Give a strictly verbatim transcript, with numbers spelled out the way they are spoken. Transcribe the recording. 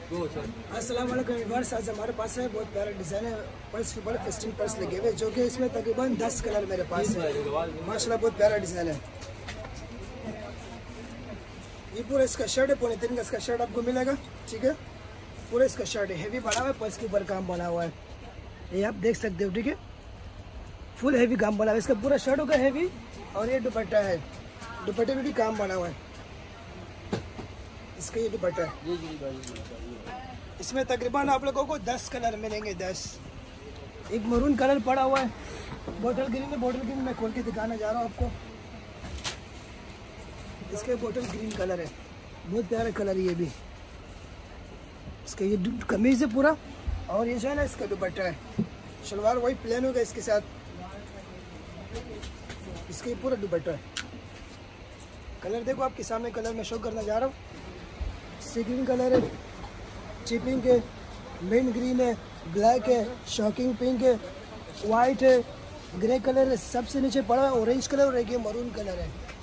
अस्सलाम वालेकुम व्यूअर्स, आज हमारे पास है बहुत प्यारा डिज़ाइन है पर्स के ऊपर फिस्टिंग पर्स लगे हुए, जो कि इसमें तकरीबन दस कलर मेरे पास है। माशाल्लाह बहुत प्यारा डिज़ाइन है। ये पूरा इसका शर्ट है, पौने तीन का इसका शर्ट आपको मिलेगा। ठीक है, पूरा इसका शर्ट है, हेवी बना हुआ है, पर्स के ऊपर काम बना हुआ है, ये आप देख सकते हो। ठीक है, फुल हेवी काम बना हुआ है, इसका पूरा शर्ट होगा हेवी। और ये दुपट्टा है, दुपट्टे में भी काम बना हुआ है, इसका ये दुपट्टा है। इसमें तकरीबन आप लोगों को दस कलर मिलेंगे, दस। एक मरून कलर पड़ा हुआ है, बोतल ग्रीन है, बोतल ग्रीन मैं खोल के दिखाना जा रहा हूँ आपको। इसके बोतल ग्रीन कलर है, बहुत प्यारा कलर है ये भी। इसका ये कमीज है पूरा, और ये जो है ना इसका दुपट्टा है। शलवार वही प्लेन होगा इसके साथ, इसका ये पूरा दुपट्टा है। कलर देखो आपके सामने, कलर मैं शो करना जा रहा हूँ। सी ग्रीन कलर है, चिपिंग है, मेन ग्रीन है, ब्लैक है, शॉकिंग पिंक है, वाइट है, ग्रे कलर है, सबसे नीचे पड़ा है ऑरेंज कलर, और एक ये मरून कलर है।